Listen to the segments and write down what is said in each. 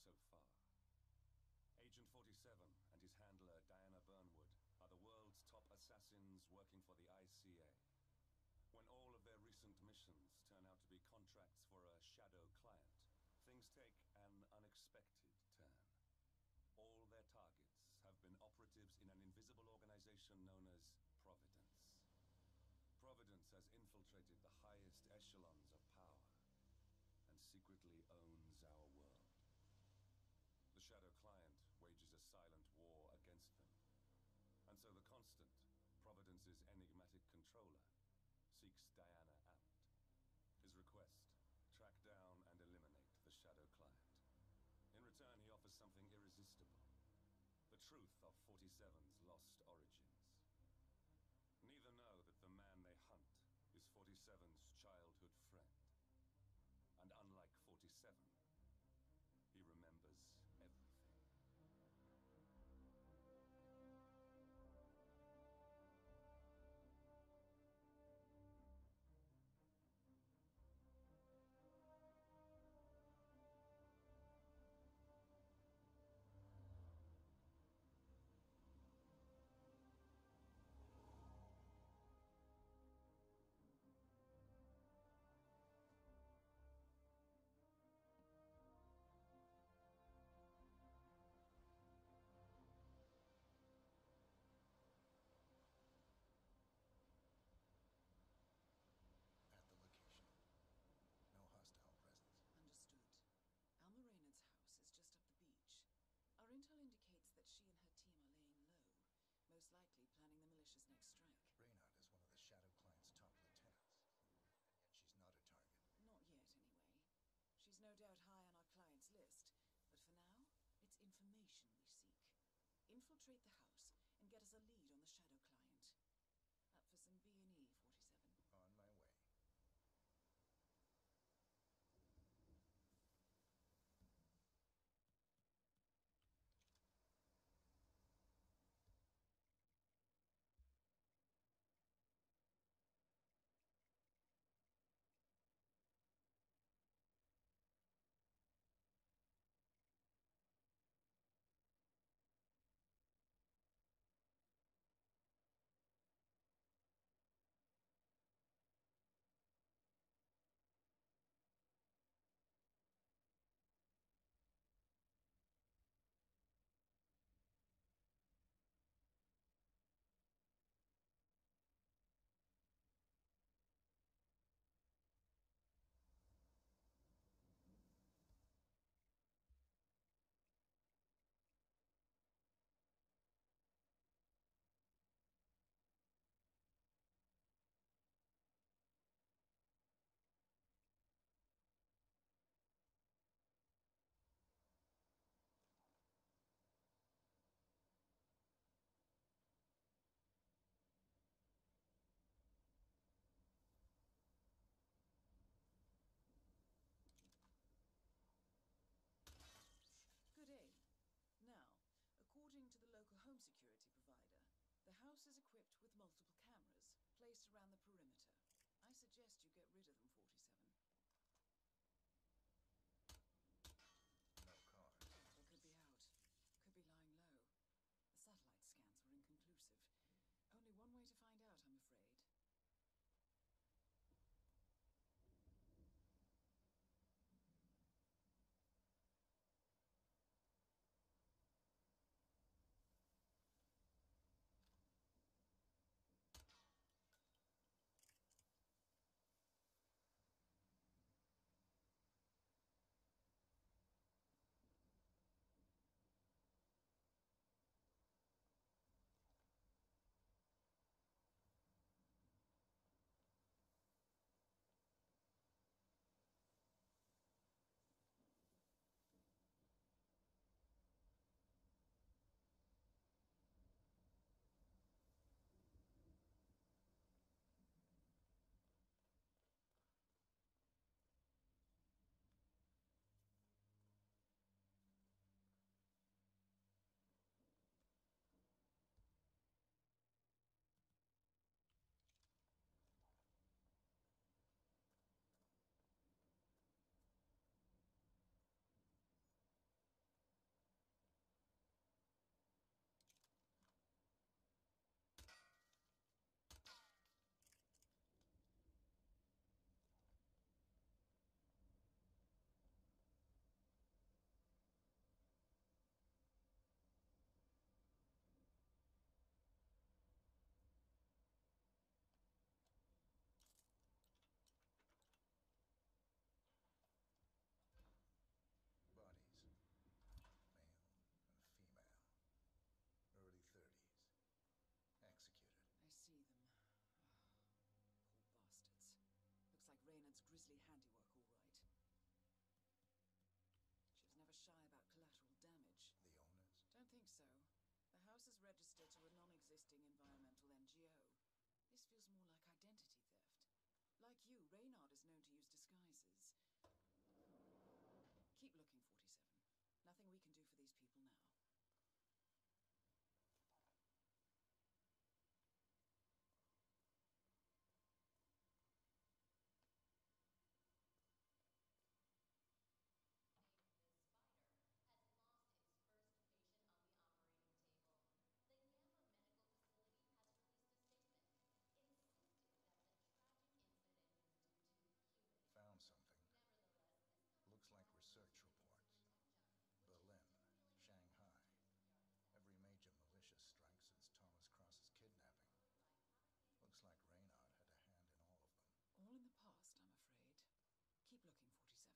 so far. Agent 47 and his handler Diana Burnwood are the world's top assassins working for the ICA. When all of their recent missions turn out to be contracts for a shadow client, things take an unexpected turn. All their targets have been operatives in an invisible organization known as Providence. Providence has infiltrated the highest echelons of power and secretly owns our world. The Shadow Client wages a silent war against them. And so the Constant, Providence's enigmatic controller, seeks Diana out. His request, track down and eliminate the Shadow Client. In return, he offers something irresistible. The truth of 47's lost origins. Neither know that the man they hunt is 47's childhood friend. And unlike 47, he remembers everything. Alma Reynard's house is just up the beach. Our intel indicates that she and her team are laying low, most likely planning the militia's next strike. Reynard is one of the Shadow Client's top lieutenants, and yet she's not a target. Not yet, anyway. She's no doubt high on our client's list, but for now, it's information we seek. Infiltrate the house and get us a lead on the Shadow Client. Up for some B&E, 47. On my way. Good aim. Now, according to the local home security provider, the house is equipped with multiple cameras placed around the perimeter. I suggest you get rid of them, 47. No cars. They could be out. Could be lying low. The satellite scans were inconclusive. Only one way to find out, I'm afraid. register to a non-existing environmental NGO. This feels more like identity theft. Like you, Reynard is known to use disguises. Keep looking, 47. Nothing we can do for these people now. Found something. Looks like research reports. Berlin, Shanghai. Every major militia strike since Thomas Cross's kidnapping. Looks like Reynard had a hand in all of them. All in the past, I'm afraid. Keep looking, 47.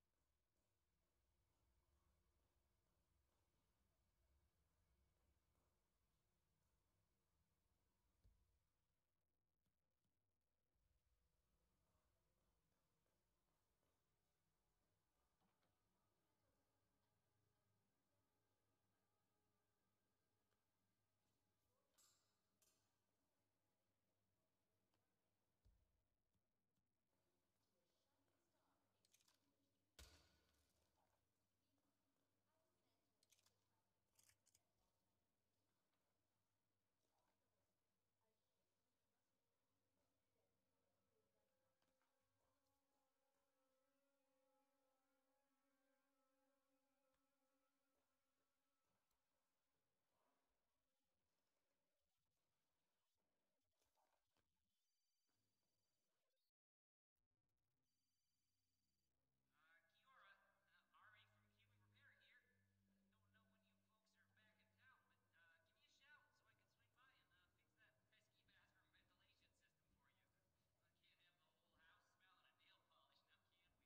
Kiora, Ari from Human Repair here. Don't know when you folks are back in town, but give me a shout so I can swing by and fix that pesky bathroom ventilation system for you. Can't have the whole house smelling of nail polish now, can we?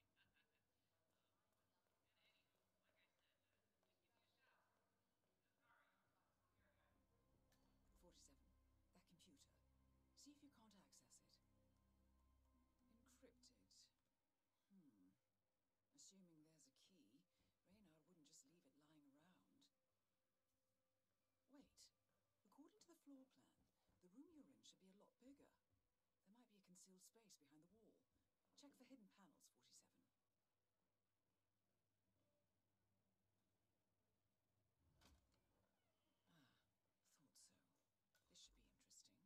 And anywho, like I said, just give me a shout. Ari, repair guy. 47. That computer. See if you can't access it. Encrypted. Assuming there's a key, Reynard wouldn't just leave it lying around. Wait. According to the floor plan, the room you're in should be a lot bigger. There might be a concealed space behind the wall. Check for hidden panels, 47. Thought so. This should be interesting.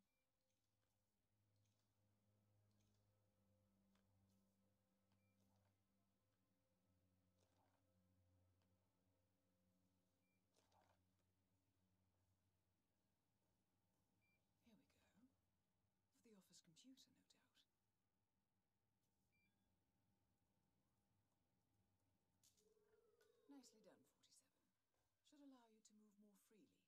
Here we go. For the office computer, no doubt. Nicely done, 47. Should allow you to move more freely.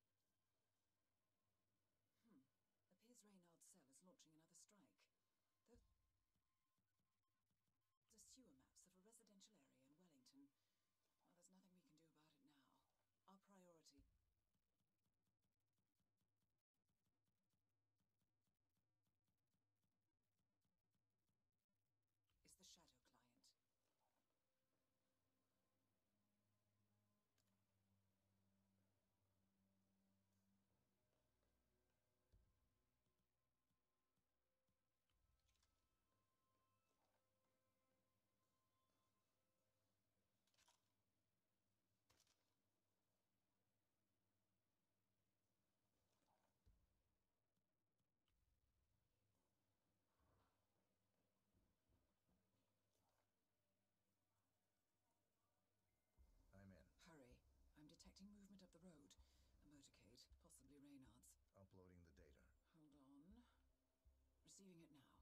Appears Reynard's cell is launching another strike. Those are sewer maps of a residential area in Wellington. Well, there's nothing we can do about it now. Our priority is the Shadow Client. I'm in. Hurry. I'm detecting movement up the road. A motorcade, possibly Reynard's. Uploading the data. Hold on. Receiving it now.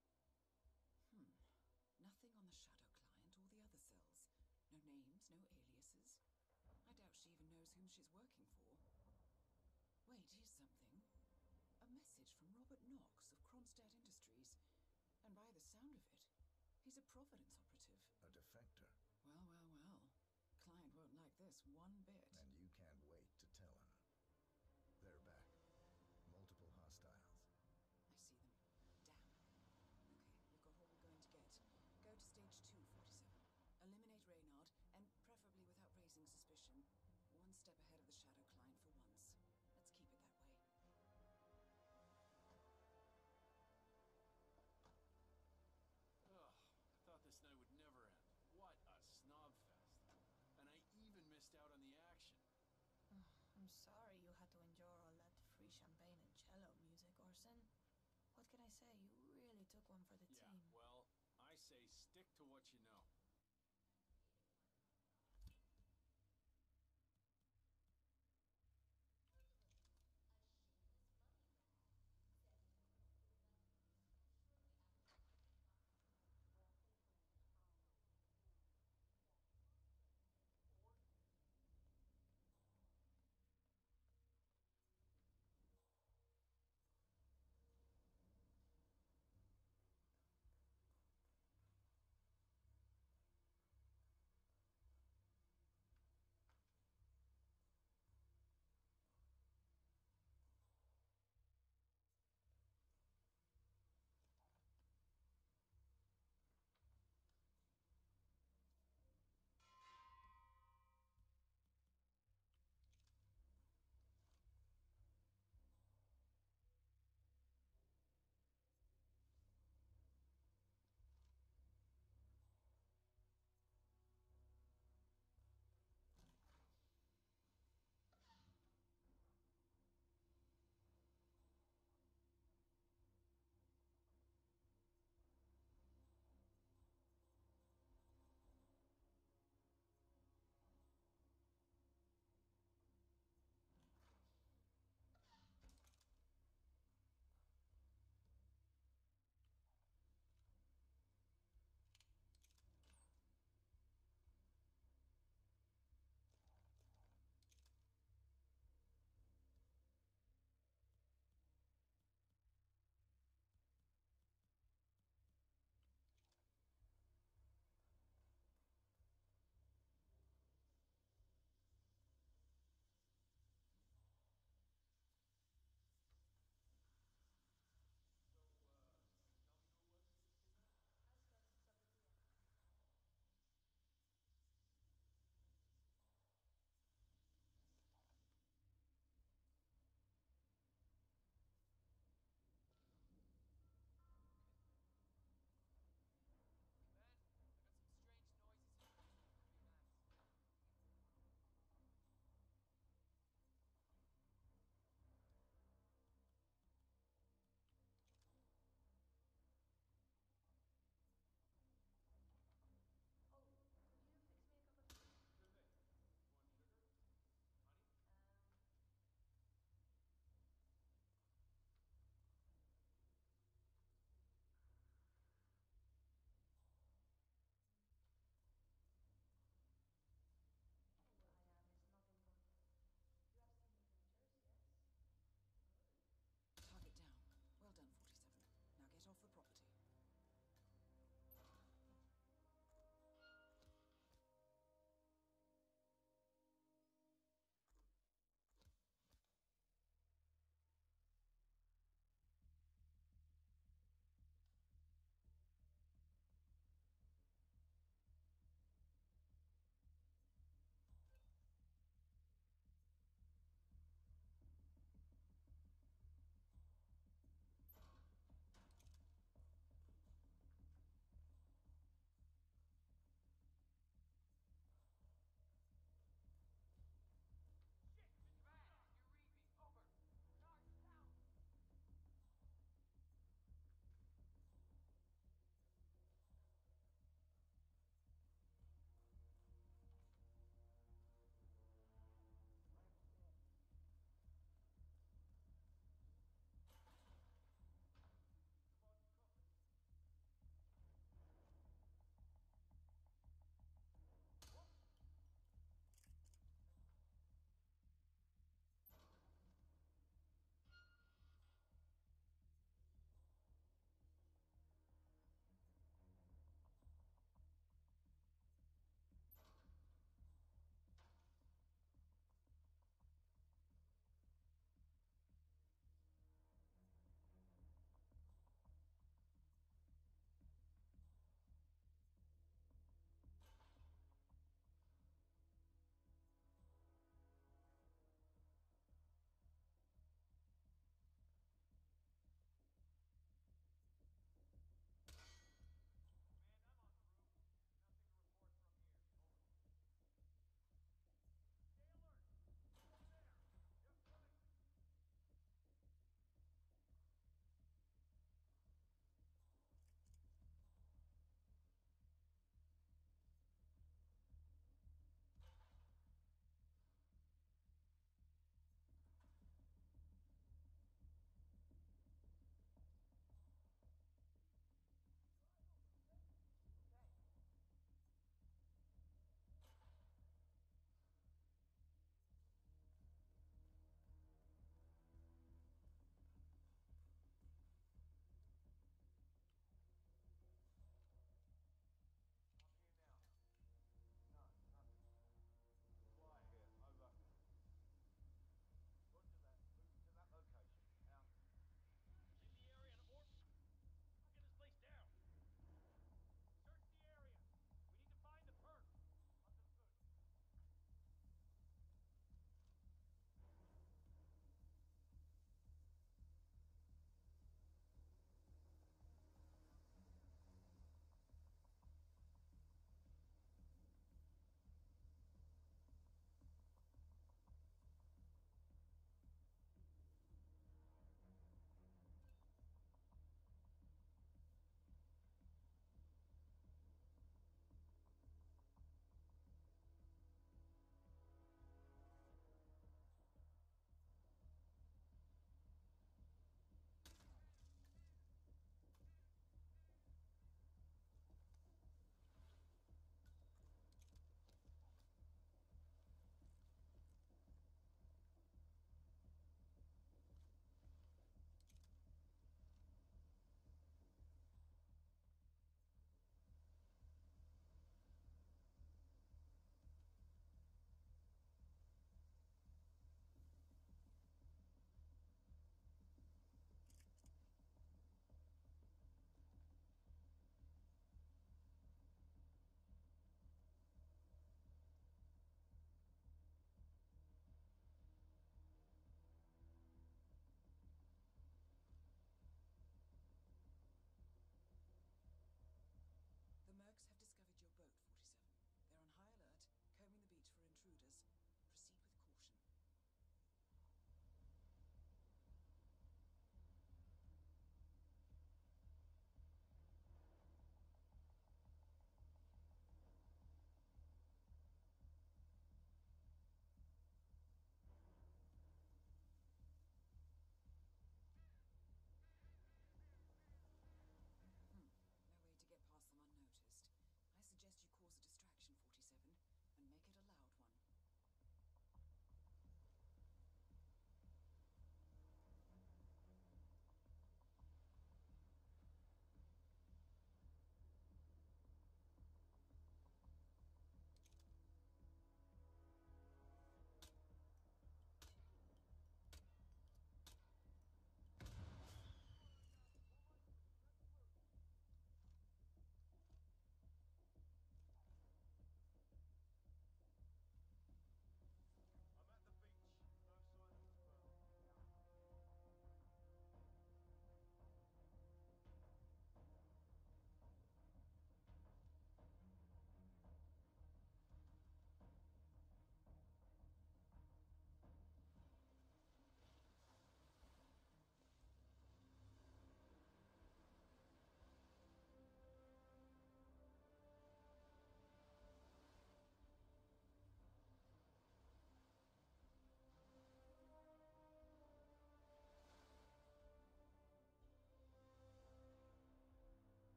Nothing on the Shadow Client or the other cells. No names, no aliases. I doubt she even knows whom she's working for. Wait, here's something. A message from Robert Knox of Kronstadt Industries. And by the sound of it, he's a Providence operative. A defector. Well, well, well. Client won't like this one bit. And you can't wait to tell him. They're back. Multiple hostiles. I see them. Damn. Okay, we've got all we're going to get. Go to stage 2, 47. Eliminate Reynard, and preferably without raising suspicion. One step ahead of the Shadow Client for once. Let's keep it that way. out on the action. I'm sorry you had to endure all that free champagne and cello music, Orson. What can I say? You really took one for the Yeah, team. well, I say stick to what you know.